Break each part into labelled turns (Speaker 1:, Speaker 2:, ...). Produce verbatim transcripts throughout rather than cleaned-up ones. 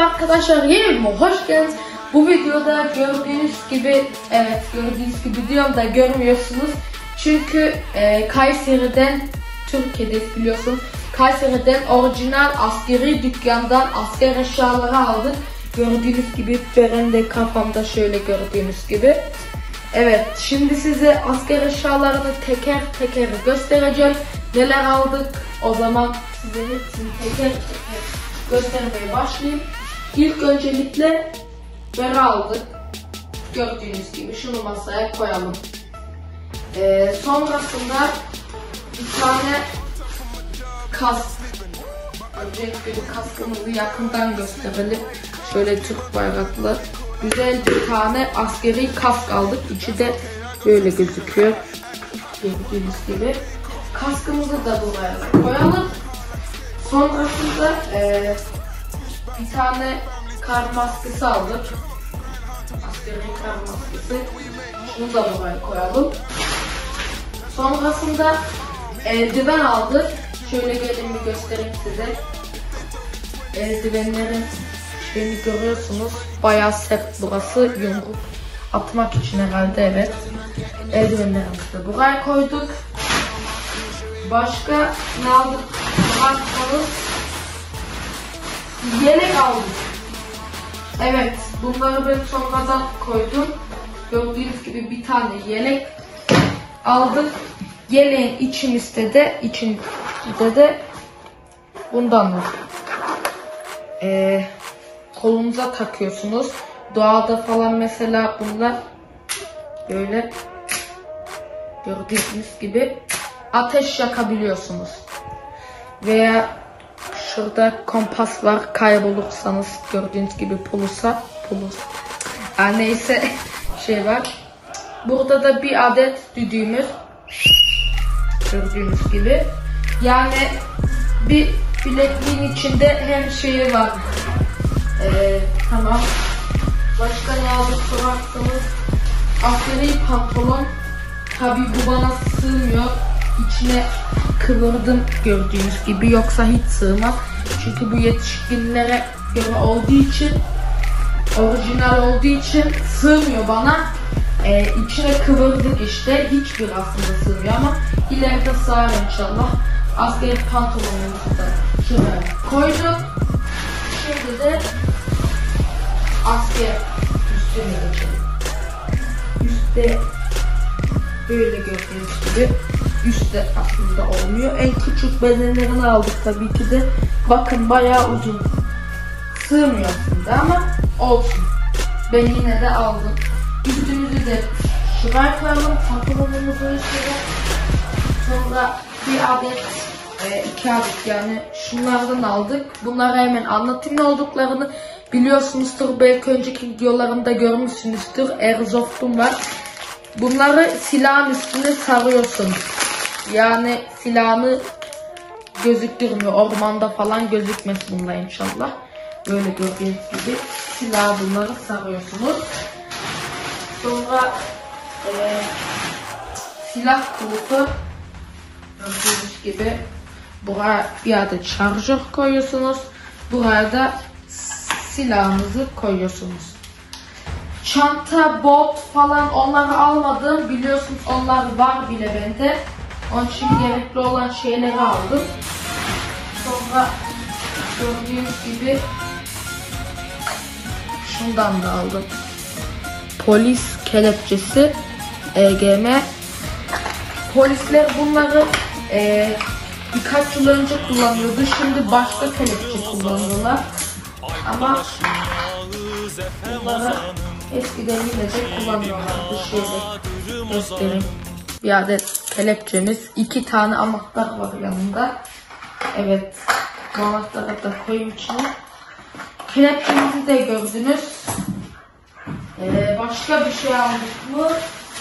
Speaker 1: arkadaşlar, yeni hoş geldiniz. Bu videoda gördüğünüz gibi, evet gördüğünüz gibi diyorum da görmüyorsunuz. Çünkü e, Kayseri'den, Türkiye'de biliyorsun, Kayseri'den orijinal askeri dükkandan asker eşyaları aldık. Gördüğünüz gibi benim de kafamda şöyle gördüğünüz gibi. Evet, şimdi size asker eşyalarını teker teker göstereceğim. Neler aldık, o zaman size hepsini teker teker göstermeye başlayayım. İlk öncelikle bere aldık. Gördüğünüz gibi şunu masaya koyalım. Ee, sonrasında bir tane kask. Öncelikle bir kaskımızı yakından gösterelim. Şöyle Türk bayraklı güzel bir tane askeri kask aldık. İçi de böyle gözüküyor. Gördüğünüz gibi. Kaskımızı da buraya koyalım. Sonrasında e, bir tane kar maskesi aldık. Askeri kar maskesi. Şunu da buraya koyalım. Sonrasında eldiven aldık. Şöyle gelin bir göstereyim size. Eldivenlerin şeyini görüyorsunuz. Bayağı sert burası. Yumruk atmak için herhalde, evet. Eldivenlerimizi de buraya koyduk. Başka ne aldık? Bakalım. Yelek aldık. Evet, bunları ben sonradan koydum. Gördüğünüz gibi bir tane yelek aldık. Yeleğin içimizde de içinde de bundan var. Ee, kolunuza takıyorsunuz. Doğada falan mesela bunlar böyle gördüğünüz gibi ateş yakabiliyorsunuz. Veya şurada kompas var, kaybolursanız gördüğünüz gibi pulusa pulus. Yani neyse şey var. Burada da bir adet düdüğümüz. Gördüğünüz gibi. Yani bir bilekliğin içinde hem şeyi var. Ee, tamam. Başka ne aldık sorarsanız askeri pantolon. Tabi bu bana sığmıyor. İçine kıvırdım gördüğünüz gibi, yoksa hiç sığmaz. Çünkü bu yetişkinlere göre olduğu için, orijinal olduğu için sığmıyor bana. Ee, içine kıvırdık işte. Hiçbir aslında sığmıyor ama ileride sığar inşallah. Askeri pantolonumuzu da şuraya koydum. Şimdi de asker üstüne geçelim. Üstte böyle gördüğünüz gibi. Üstte aslında olmuyor. En küçük bedenlerini aldık tabii ki de. Bakın bayağı uzun. Sığmıyor aslında ama olsun. Ben yine de aldım. Üstümüzü de şuraya koyalım. Pantolonumuzu üstüne. Sonra bir adet, e, iki adet yani şunlardan aldık. Bunları hemen anlatayım ne olduklarını. Biliyorsunuzdur, belki önceki videolarımda görmüşsünüzdür. Airsoft'um var. Bunları silahın üstüne sarıyorsun. Yani silahını gözüktürmüyor. Ormanda falan gözükmez bunlar inşallah. Böyle gördüğünüz gibi silah bunları sarıyorsunuz. Sonra e, silah kılıfı gördüğünüz gibi buraya bir adet şarjör koyuyorsunuz. Buraya da silahınızı koyuyorsunuz. Çanta, bot falan onları almadım. Biliyorsunuz onlar var bile bende. Onun için gerekli olan şeyleri aldım. Sonra gördüğünüz gibi şundan da aldım. Polis kelepçesi, E G M. Polisler bunları e, birkaç yıl önce kullanıyordu. Şimdi başka kelepçe kullanıyorlar. Ama bunları eskiden yine de kullanıyorlardı. Şöyle göstereyim. Bir adet kelepçemiz. iki tane anahtar var yanında. Evet. Bu anahtarı da koyayım içine. Kelepçemizi de gördünüz. Ee, başka bir şey aldık mı?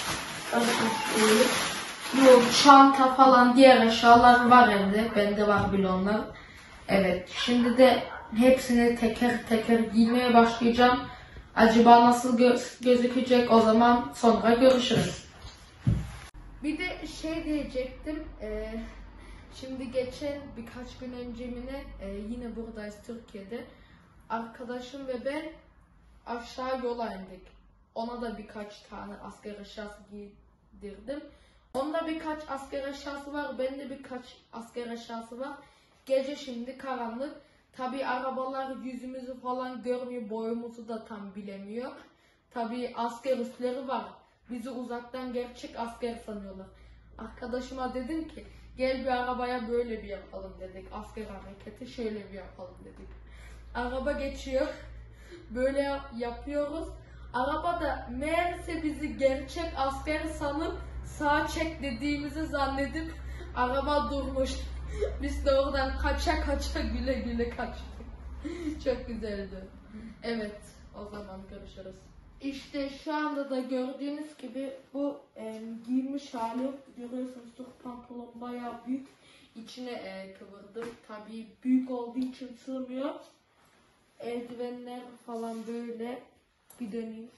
Speaker 1: Yok, çanta falan diğer eşyalar var evde. Bende var bile onlar. Evet. Şimdi de hepsini teker teker giymeye başlayacağım. Acaba nasıl gö gözükecek, o zaman sonra görüşürüz. Bir de şey diyecektim. E, şimdi geçen birkaç gün önce yine, e, yine buradayız Türkiye'de. arkadaşım ve ben aşağı yola indik. Ona da birkaç tane asker eşyası giydirdim. Onda birkaç asker eşyası var, bende birkaç asker eşyası var. Gece şimdi karanlık. Tabi arabalar yüzümüzü falan görmüyor, boyumuzu da tam bilemiyor. Tabi asker üsleri var. Bizi uzaktan gerçek asker sanıyorlar. Arkadaşıma dedim ki gel bir arabaya böyle bir yapalım dedik. Asker hareketi şöyle bir yapalım dedik. Araba geçiyor. Böyle yapıyoruz. Araba da meğerse bizi gerçek asker sanıp sağa çek dediğimizi zannedip araba durmuş. Biz de oradan kaça kaça güle güle kaçtık. Çok güzeldi. Evet, o zaman görüşürüz. İşte şu anda da gördüğünüz gibi bu e, giymiş hali, görüyorsunuz Türk pantolon bayağı büyük. İçine e, kıvırdım. Tabii büyük olduğu için sığmıyor. Eldivenler falan böyle. Bir döneyim.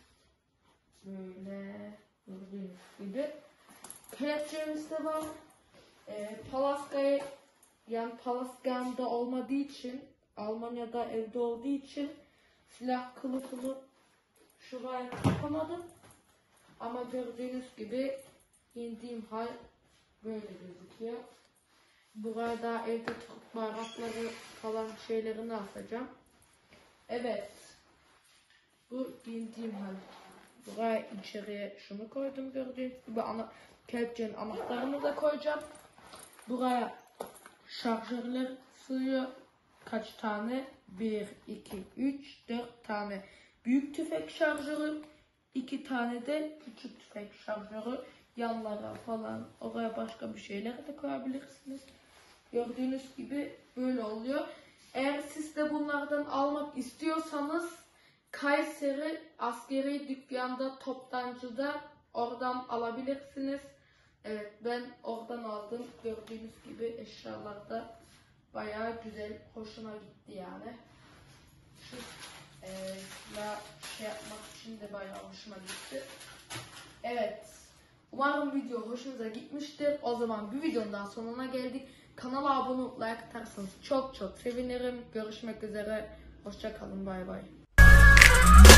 Speaker 1: Böyle gördüğünüz gibi. Kelepçemiz de var. E, Palaska'ya yani Palaska'da olmadığı için, Almanya'da evde olduğu için silah kılıfını şuraya takamadım. Ama gördüğünüz gibi indiğim hal böyle gözüküyor. Buraya da evde Türk bayrakları falan şeylerini asacağım. Evet. Bu indiğim hal. Buraya içeriye şunu koydum gördüğünüz gibi. Ana, kelepçenin anahtarını da koyacağım. Buraya şarjörler sığıyor. Kaç tane? bir, iki, üç, dört tane büyük tüfek şarjörü. iki tane de küçük tüfek şarjörü. Yanlara falan, oraya başka bir şeyler de koyabilirsiniz. Gördüğünüz gibi böyle oluyor. Eğer siz de bunlardan almak istiyorsanız Kayseri askeri dükkanda, toptancıda oradan alabilirsiniz. Evet, ben oradan aldım. Gördüğünüz gibi eşyalar da bayağı güzel, hoşuma gitti yani. Şu e, şey yapmak için de bayağı hoşuma gitti. Evet, umarım video hoşunuza gitmiştir. O zaman bir videonun daha sonuna geldik. Kanala abone olup like atarsanız çok çok sevinirim. Görüşmek üzere. Hoşça kalın. Bay bay.